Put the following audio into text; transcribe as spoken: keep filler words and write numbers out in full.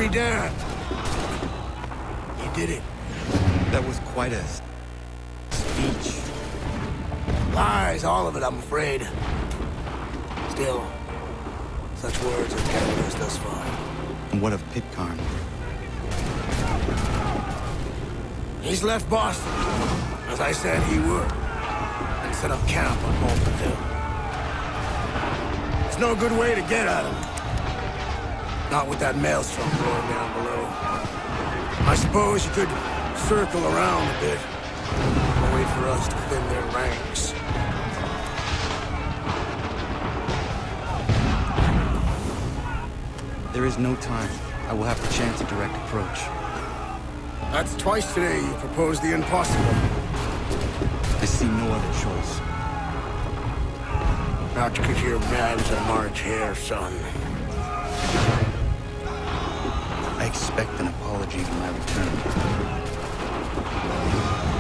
be damned. You did it. That was quite a speech. Lies, all of it, I'm afraid. Still, such words have carried us thus far. And what of Pitcairn? He's left Boston, as I said he would, and set up camp on Molten Hill. There's no good way to get at him. Not with that maelstrom blowing down below. I suppose you could circle around a bit, and wait for us to thin their ranks. There is no time. I will have to chance a direct approach. That's twice today you proposed the impossible. I see no other choice. Not because you're mad as a March hare, son. I expect an apology in my return.